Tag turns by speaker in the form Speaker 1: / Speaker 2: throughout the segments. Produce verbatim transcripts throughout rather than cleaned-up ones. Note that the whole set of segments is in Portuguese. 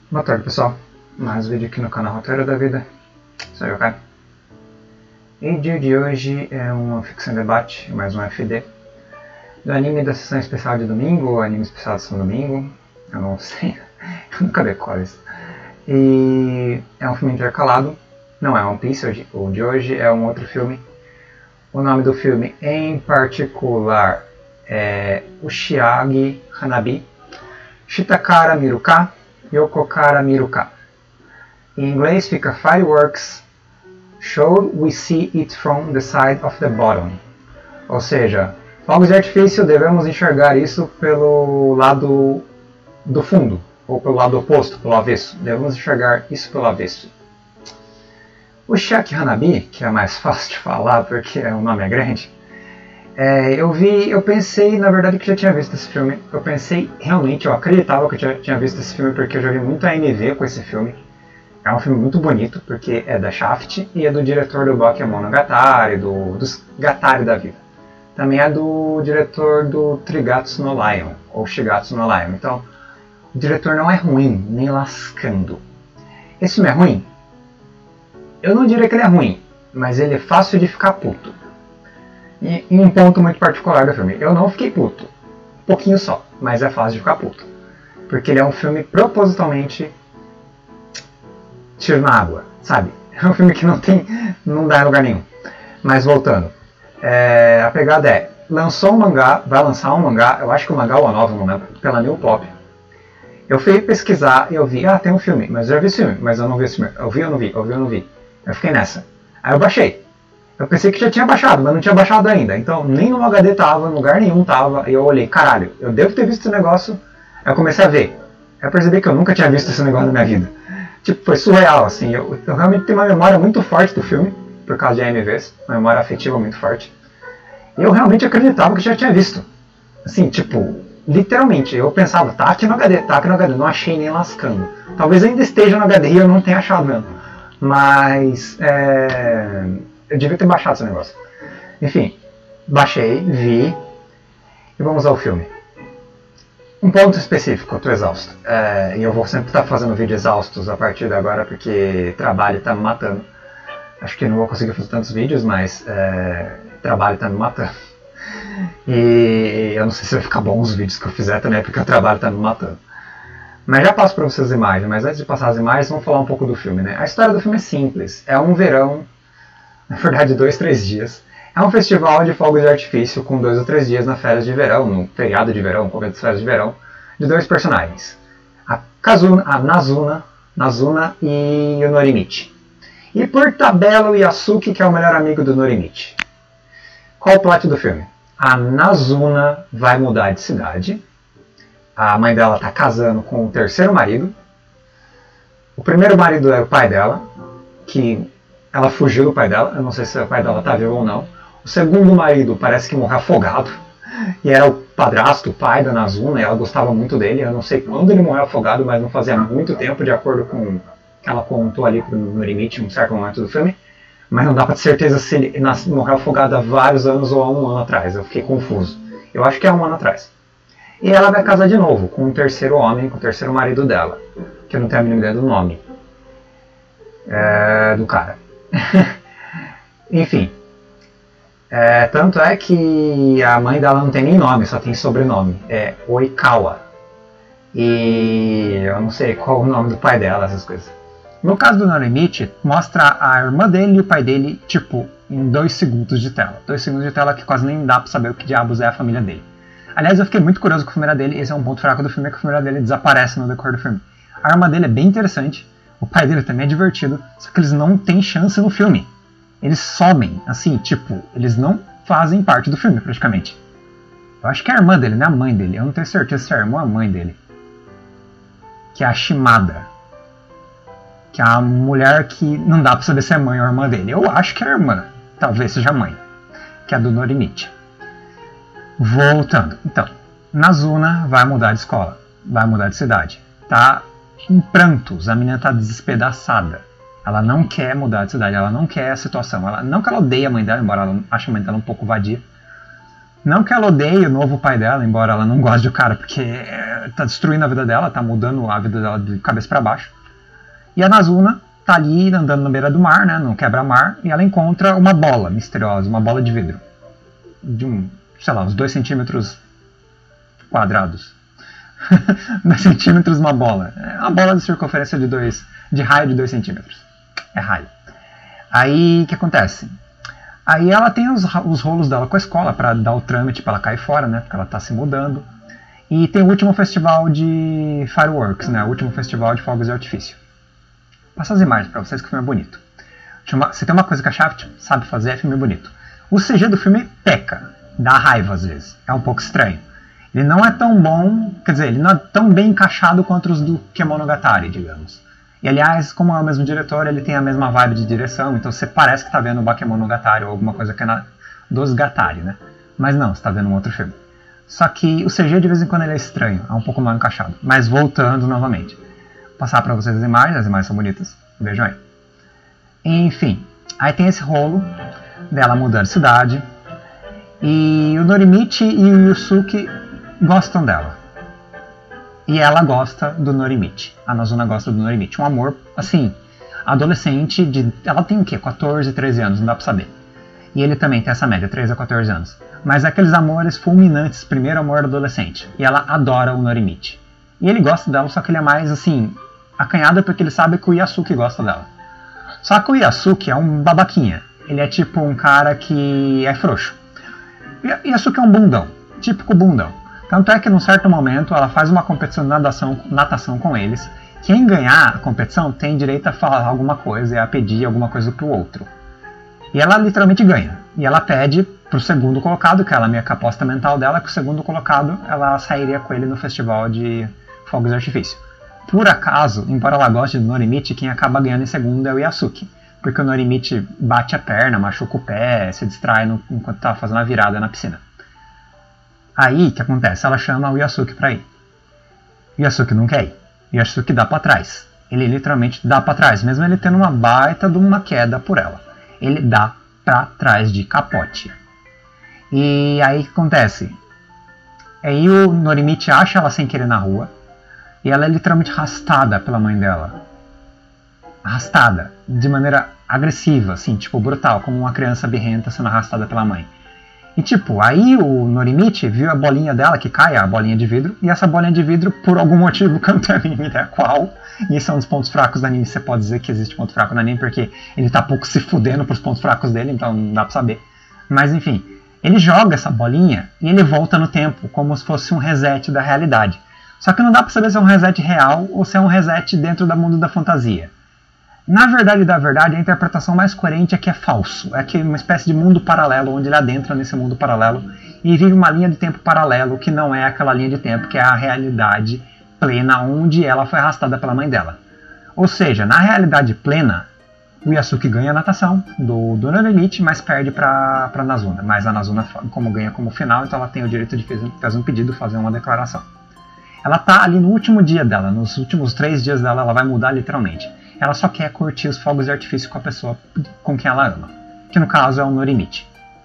Speaker 1: Boa tarde, pessoal. Mais um vídeo aqui no canal Roteiro da Vida. Sou eu, Caio. E o dia de hoje é uma ficção debate, mais um F D, do anime da sessão especial de domingo, ou anime especial de São Domingo, eu não sei, eu nunca decoro isso. E é um filme intercalado, não é One Piece, o de hoje é um outro filme. O nome do filme em particular é Ushiage Hanabi, Shitakara Miruka, Yokokara Miruka. Em inglês fica Fireworks Should We See It From the Side of the Bottom? Ou seja, fogos de artifício, devemos enxergar isso pelo lado do fundo, ou pelo lado oposto, pelo avesso. Devemos enxergar isso pelo avesso. O Ushiage Hanabi, que é mais fácil de falar porque o nome é grande, é, eu vi, eu pensei na verdade que já tinha visto esse filme. Eu pensei realmente, eu acreditava que eu já tinha visto esse filme porque eu já vi muito A M V com esse filme. É um filme muito bonito porque é da Shaft e é do diretor do Bakemonogatari, do, dos Gatari da vida. Também é do diretor do Trigatsu no Lion, ou Shigatsu no Lion. Então, o diretor não é ruim, nem lascando. Esse filme é ruim? Eu não diria que ele é ruim, mas ele é fácil de ficar puto. E em um ponto muito particular do filme, eu não fiquei puto. Um pouquinho só, mas é fácil de ficar puto. Porque ele é um filme propositalmente tiro na água, sabe? É um filme que não tem, não dá em lugar nenhum. Mas voltando, é, a pegada é, lançou um mangá, vai lançar um mangá, eu acho que o mangá ou a nova, não lembro, pela New Pop. Eu fui pesquisar e eu vi, ah, tem um filme, mas eu já vi esse filme, mas eu não vi esse filme. Eu vi ou não vi? Eu vi ou não vi? Eu fiquei nessa. Aí eu baixei. Eu pensei que já tinha baixado, mas não tinha baixado ainda. Então nem no H D tava, em lugar nenhum tava. E eu olhei, caralho, eu devo ter visto esse negócio. Aí eu comecei a ver. Aí eu percebi que eu nunca tinha visto esse negócio na minha vida. Tipo, foi surreal, assim. Eu, eu realmente tenho uma memória muito forte do filme, por causa de A M Vs. Uma memória afetiva muito forte. E eu realmente acreditava que já tinha visto. Assim, tipo, literalmente. Eu pensava, tá aqui no H D, tá aqui no H D. Não achei nem lascando. Talvez ainda esteja no H D e eu não tenha achado mesmo. Mas, é... eu devia ter baixado esse negócio. Enfim, baixei, vi e vamos ao filme. Um ponto específico, eu estou exausto. É, e eu vou sempre estar fazendo vídeos exaustos a partir de agora porque trabalho está me matando. Acho que não vou conseguir fazer tantos vídeos, mas é, trabalho está me matando. E eu não sei se vai ficar bom os vídeos que eu fizer também, porque o trabalho está me matando. Mas já passo para vocês as imagens, mas antes de passar as imagens, vamos falar um pouco do filme, né? A história do filme é simples. É um verão, na verdade dois, três dias. É um festival de fogos de artifício com dois ou três dias na férias de verão, no feriado de verão, no começo das férias de verão, de dois personagens. A Kazuna, a Nazuna, Nazuna e o Norimichi. E por tabela o Yasuki, que é o melhor amigo do Norimichi. Qual o plot do filme? A Nazuna vai mudar de cidade. A mãe dela está casando com o terceiro marido. O primeiro marido era o pai dela, que ela fugiu do pai dela. Eu não sei se o pai dela está vivo ou não. O segundo marido parece que morreu afogado. E era o padrasto, o pai da Nazuna, e ela gostava muito dele. Eu não sei quando ele morreu afogado, mas não fazia muito tempo, de acordo com o que ela contou ali no limite, em um certo momento do filme. Mas não dá para ter certeza se ele morreu afogado há vários anos ou há um ano atrás. Eu fiquei confuso. Eu acho que é um ano atrás. E ela vai casar de novo com o terceiro homem, com o terceiro marido dela, que eu não tenho a mínima ideia do nome é, do cara. Enfim, é, tanto é que a mãe dela não tem nem nome, só tem sobrenome, é Oikawa. E eu não sei qual o nome do pai dela, essas coisas. No caso do Norimichi, mostra a irmã dele e o pai dele, tipo, em dois segundos de tela. Dois segundos de tela que quase nem dá pra saber o que diabos é a família dele. Aliás, eu fiquei muito curioso com a família dele. Esse é um ponto fraco do filme, é que a família dele desaparece no decorrer do filme. A arma dele é bem interessante, o pai dele também é divertido, só que eles não têm chance no filme. Eles somem, assim, tipo, eles não fazem parte do filme, praticamente. Eu acho que é a irmã dele, não é a mãe dele. Eu não tenho certeza se é a irmã ou a mãe dele. Que é a Shimada. Que é a mulher que não dá pra saber se é mãe ou irmã dele. Eu acho que é a irmã, talvez seja a mãe, que é a do Norimichi. Voltando, então, Nazuna vai mudar de escola, vai mudar de cidade. Tá em prantos, a menina tá despedaçada. Ela não quer mudar de cidade, ela não quer a situação. Ela, não que ela odeie a mãe dela, embora ela ache a mãe dela um pouco vadia. Não que ela odeie o novo pai dela, embora ela não goste do cara, porque tá destruindo a vida dela, tá mudando a vida dela de cabeça para baixo. E a Nazuna tá ali andando na beira do mar, né, no quebra-mar, e ela encontra uma bola misteriosa, uma bola de vidro. De um, sei lá, uns dois centímetros quadrados. dois centímetros uma bola. É uma bola de circunferência de dois, de raio de dois centímetros. É raio. Aí, o que acontece? Aí ela tem os, os rolos dela com a escola para dar o trâmite para ela cair fora, né? Porque ela está se mudando. E tem o último festival de fireworks, né? O último festival de fogos de artifício. Vou passar as imagens para vocês que o filme é bonito. Se tem uma coisa que a Shaft sabe fazer, é filme bonito. O C G do filme peca, dá raiva às vezes, é um pouco estranho. Ele não é tão bom, quer dizer, ele não é tão bem encaixado quanto os do Kemonogatari, digamos. E aliás, como é o mesmo diretor, ele tem a mesma vibe de direção, então você parece que está vendo o Bakemonogatari ou alguma coisa que é na, dos Gatari, né? Mas não, você está vendo um outro filme. Só que o C G de vez em quando ele é estranho, é um pouco mal encaixado. Mas voltando novamente, vou passar para vocês as imagens, as imagens são bonitas, vejam aí. Enfim, aí tem esse rolo dela mudando de cidade, e o Norimichi e o Yusuke gostam dela. E ela gosta do Norimichi. A Nazuna gosta do Norimichi. Um amor, assim, adolescente, de, ela tem o quê? quatorze, treze anos, não dá pra saber. E ele também tem essa média, treze a quatorze anos. Mas é aqueles amores fulminantes, primeiro amor adolescente. E ela adora o Norimichi. E ele gosta dela, só que ele é mais, assim, acanhado porque ele sabe que o Yasuke gosta dela. Só que o Yasuke é um babaquinha. Ele é tipo um cara que é frouxo. O Yasuke é um bundão, típico bundão. Tanto é que num certo momento ela faz uma competição de natação, natação com eles. Quem ganhar a competição tem direito a falar alguma coisa e a pedir alguma coisa pro outro. E ela literalmente ganha. E ela pede pro segundo colocado, que ela meio que a aposta mental dela, que o segundo colocado ela sairia com ele no festival de fogos de artifício. Por acaso, embora ela goste do Norimichi, quem acaba ganhando em segundo é o Yasuke. Porque o Norimichi bate a perna, machuca o pé, se distrai no, enquanto tá fazendo a virada na piscina. Aí, o que acontece? Ela chama o Yasuke pra ir. O Yasuke não quer ir. O Yasuke dá pra trás. Ele literalmente dá pra trás, mesmo ele tendo uma baita de uma queda por ela. Ele dá pra trás de capote. E aí, o que acontece? Aí o Norimichi acha ela sem querer na rua. E ela é literalmente arrastada pela mãe dela. Arrastada. De maneira agressiva, assim, tipo brutal. Como uma criança birrenta sendo arrastada pela mãe. E tipo, aí o Norimichi viu a bolinha dela que cai, a bolinha de vidro, e essa bolinha de vidro, por algum motivo, que eu não tenho a mínima ideia qual, e esse é um dos pontos fracos do anime, você pode dizer que existe ponto fraco no anime, porque ele tá pouco se fudendo pros pontos fracos dele, então não dá pra saber. Mas enfim, ele joga essa bolinha e ele volta no tempo, como se fosse um reset da realidade. Só que não dá pra saber se é um reset real ou se é um reset dentro do mundo da fantasia. Na verdade da verdade, a interpretação mais coerente é que é falso. É que é uma espécie de mundo paralelo, onde ele adentra nesse mundo paralelo e vive uma linha de tempo paralelo que não é aquela linha de tempo que é a realidade plena onde ela foi arrastada pela mãe dela. Ou seja, na realidade plena, o Yasuke ganha a natação do, do Norimichi, mas perde para a Nazuna. Mas a Nazuna, como ganha como final, então ela tem o direito de fazer um pedido, fazer uma declaração. Ela tá ali no último dia dela, nos últimos três dias dela, ela vai mudar literalmente. Ela só quer curtir os fogos de artifício com a pessoa com quem ela ama. Que no caso é o Norimichi.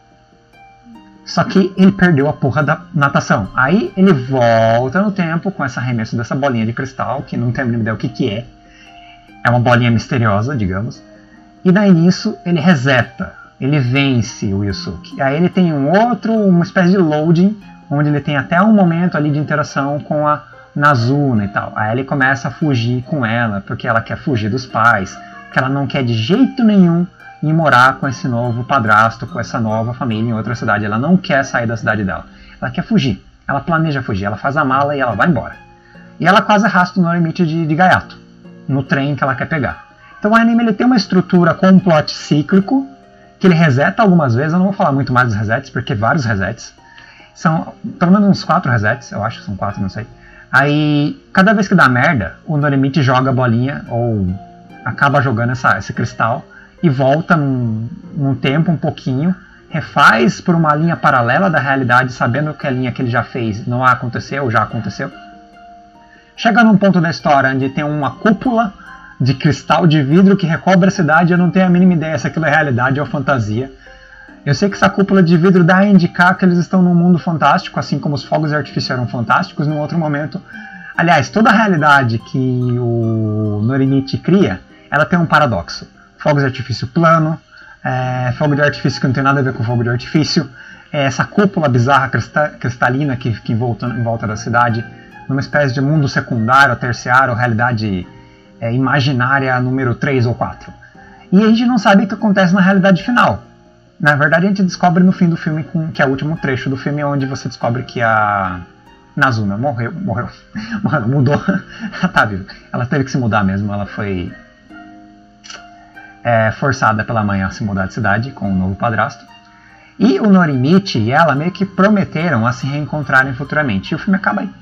Speaker 1: Só que ele perdeu a porra da natação. Aí ele volta no tempo com esse arremesso dessa bolinha de cristal, que não tem a mínima ideia o que, que é. É uma bolinha misteriosa, digamos. E daí nisso ele reseta. Ele vence o Yusuke. Aí ele tem um outro, uma espécie de loading, onde ele tem até um momento ali de interação com a Nazuna e tal. Aí ele começa a fugir com ela, porque ela quer fugir dos pais, que ela não quer de jeito nenhum ir morar com esse novo padrasto, com essa nova família em outra cidade. Ela não quer sair da cidade dela. Ela quer fugir. Ela planeja fugir. Ela faz a mala e ela vai embora. E ela quase arrasta o Norimichi de, de gaiato, no trem que ela quer pegar. Então o anime ele tem uma estrutura com um plot cíclico, que ele reseta algumas vezes. Eu não vou falar muito mais dos resets, porque vários resets. São pelo menos uns quatro resets, eu acho que são quatro, não sei. Aí, cada vez que dá merda, o Norimichi joga a bolinha, ou acaba jogando essa, esse cristal, e volta num, num tempo um pouquinho, refaz por uma linha paralela da realidade, sabendo que a linha que ele já fez não aconteceu, ou já aconteceu. Chega num ponto da história onde tem uma cúpula de cristal de vidro que recobre a cidade, eu não tenho a mínima ideia se aquilo é realidade ou fantasia. Eu sei que essa cúpula de vidro dá a indicar que eles estão num mundo fantástico, assim como os fogos de artifício eram fantásticos num outro momento. Aliás, toda a realidade que o Norimichi cria, ela tem um paradoxo. Fogos de artifício plano, é, fogo de artifício que não tem nada a ver com fogo de artifício, é, essa cúpula bizarra cristalina que fica em volta, em volta da cidade, numa espécie de mundo secundário, terciário, realidade é, imaginária número três ou quatro. E a gente não sabe o que acontece na realidade final. Na verdade, a gente descobre no fim do filme, que é o último trecho do filme, onde você descobre que a Nazuna morreu, morreu, mudou, ela tá viva. Ela teve que se mudar mesmo, ela foi é, forçada pela mãe a se mudar de cidade com um novo padrasto. E o Norimichi e ela meio que prometeram a se reencontrarem futuramente. E o filme acaba aí.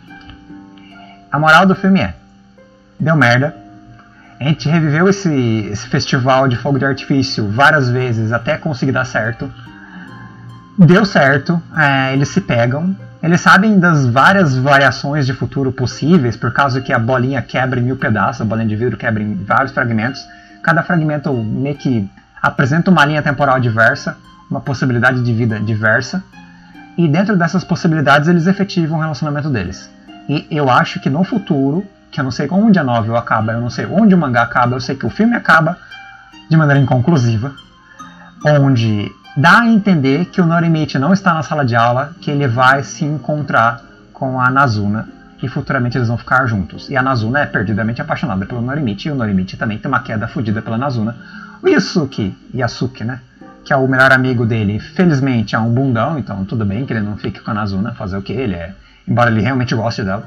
Speaker 1: A moral do filme é, deu merda. A gente reviveu esse, esse festival de fogo de artifício várias vezes até conseguir dar certo. Deu certo, é, eles se pegam. Eles sabem das várias variações de futuro possíveis, por causa que a bolinha quebra em mil pedaços, a bolinha de vidro quebra em vários fragmentos. Cada fragmento meio que apresenta uma linha temporal diversa, uma possibilidade de vida diversa. E dentro dessas possibilidades eles efetivam o relacionamento deles. E eu acho que no futuro, que eu não sei onde a novel acaba, eu não sei onde o mangá acaba, eu sei que o filme acaba de maneira inconclusiva, onde dá a entender que o Norimichi não está na sala de aula, que ele vai se encontrar com a Nazuna e futuramente eles vão ficar juntos. E a Nazuna é perdidamente apaixonada pelo Norimichi e o Norimichi também tem uma queda fodida pela Nazuna. O Yasuki, Yasuki, né? Que é o melhor amigo dele, felizmente é um bundão, então tudo bem que ele não fique com a Nazuna, fazer o que ele é, embora ele realmente goste dela.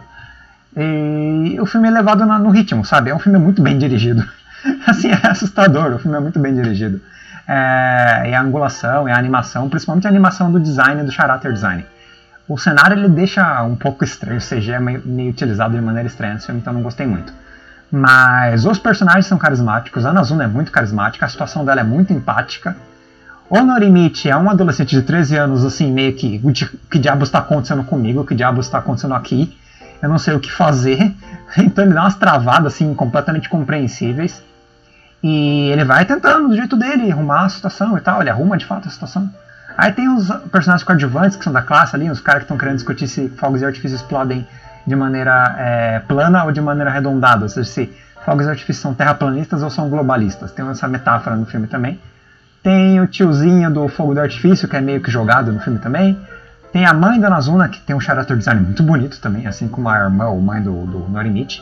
Speaker 1: E o filme é levado no ritmo, sabe? É um filme muito bem dirigido. Assim, é assustador, o filme é muito bem dirigido. É, e a angulação, e a animação, principalmente a animação do design, do character design. O cenário ele deixa um pouco estranho, o C G é meio, meio utilizado de maneira estranha nesse filme, então não gostei muito. Mas os personagens são carismáticos, a Nazuna é muito carismática, a situação dela é muito empática. O Norimichi é um adolescente de treze anos, assim, meio que, que diabos está acontecendo comigo, que diabos está acontecendo aqui, eu não sei o que fazer, então ele dá umas travadas, assim, completamente compreensíveis, e ele vai tentando, do jeito dele, arrumar a situação e tal, ele arruma de fato a situação. Aí tem os personagens coadjuvantes, que são da classe ali, os caras que estão querendo discutir se fogos de artifício explodem de maneira é, plana ou de maneira arredondada, ou seja, se fogos de artifício são terraplanistas ou são globalistas, tem essa metáfora no filme também. Tem o tiozinho do fogo de artifício, que é meio que jogado no filme também. Tem a mãe da Nazuna, que tem um character design muito bonito também, assim como a irmã ou mãe do, do Norimichi,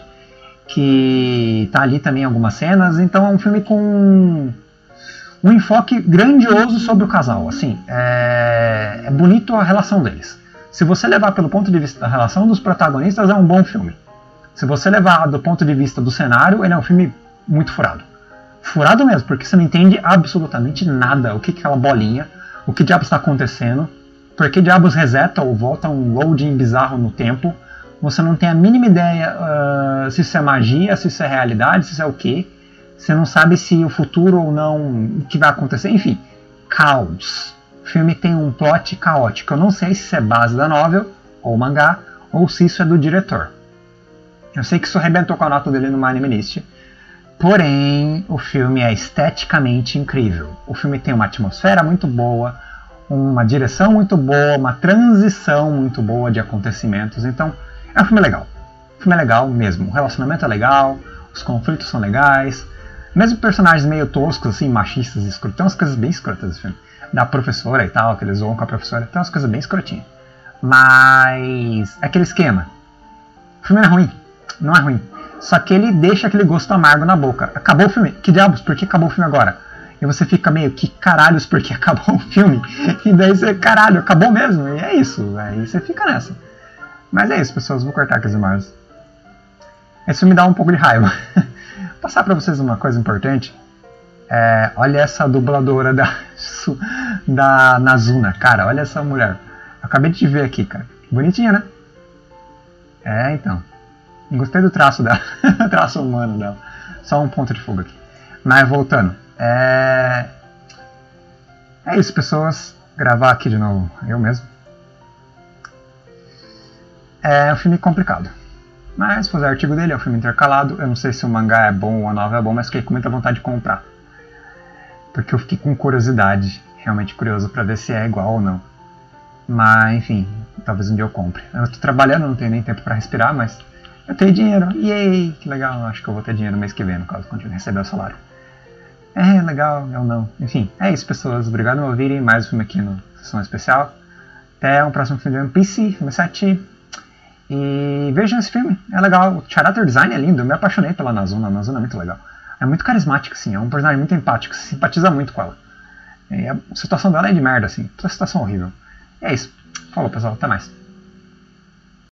Speaker 1: que tá ali também em algumas cenas. Então é um filme com um enfoque grandioso sobre o casal. Assim, é, é bonito a relação deles. Se você levar pelo ponto de vista da relação dos protagonistas, é um bom filme. Se você levar do ponto de vista do cenário, ele é um filme muito furado. Furado mesmo, porque você não entende absolutamente nada. O que é aquela bolinha, o que diabos está acontecendo, por que diabos reseta ou volta um loading bizarro no tempo. Você não tem a mínima ideia uh, se isso é magia, se isso é realidade, se isso é o quê. Você não sabe se o futuro ou não, o que vai acontecer. Enfim, caos. O filme tem um plot caótico. Eu não sei se isso é base da novel, ou mangá, ou se isso é do diretor. Eu sei que isso arrebentou com a nota dele no Animalist. Porém, o filme é esteticamente incrível. O filme tem uma atmosfera muito boa, uma direção muito boa, uma transição muito boa de acontecimentos. Então, é um filme legal. O filme é legal mesmo. O relacionamento é legal, os conflitos são legais. Mesmo personagens meio toscos, assim, machistas, escrotos. Tem umas coisas bem escrotas nesse filme. Da professora e tal, que eles zoam com a professora. Tem umas coisas bem escrotinhas. Mas, é aquele esquema. O filme não é ruim. Não é ruim. Só que ele deixa aquele gosto amargo na boca. Acabou o filme. Que diabos? Por que acabou o filme agora? E você fica meio, que caralhos, por que acabou o filme? E daí você, caralho, acabou mesmo. E é isso. Aí você fica nessa. Mas é isso, pessoas. Vou cortar aqui as imagens. Esse filme dá um pouco de raiva. Vou passar pra vocês uma coisa importante. É, olha essa dubladora da, da Nazuna. Cara, olha essa mulher. Eu acabei de ver aqui, cara. Bonitinha, né? É, então. Gostei do traço dela, traço humano dela. Só um ponto de fuga aqui. Mas voltando. É, é isso, pessoas. Gravar aqui de novo, eu mesmo. É um filme complicado. Mas fazer o artigo dele, é um filme intercalado. Eu não sei se o mangá é bom ou a novela é bom, mas fiquei com muita vontade de comprar. Porque eu fiquei com curiosidade. realmente curioso pra ver se é igual ou não. Mas, enfim, talvez um dia eu compre. Eu tô trabalhando, não tenho nem tempo pra respirar, mas eu tenho dinheiro. Yay! Que legal, acho que eu vou ter dinheiro mês que vem, no caso, quando eu receber o salário. É, legal, eu não. Enfim, é isso, pessoas. Obrigado por me ouvirem. Mais um filme aqui no Sessão Especial. Até um próximo filme de One Piece, filme sete. E vejam esse filme, é legal. O character design é lindo, eu me apaixonei pela Nazuna. A Nazuna é muito legal. É muito carismática, assim, é um personagem muito empático, você simpatiza muito com ela. E a situação dela é de merda, assim, toda situação horrível. E é isso. Falou, pessoal, até mais.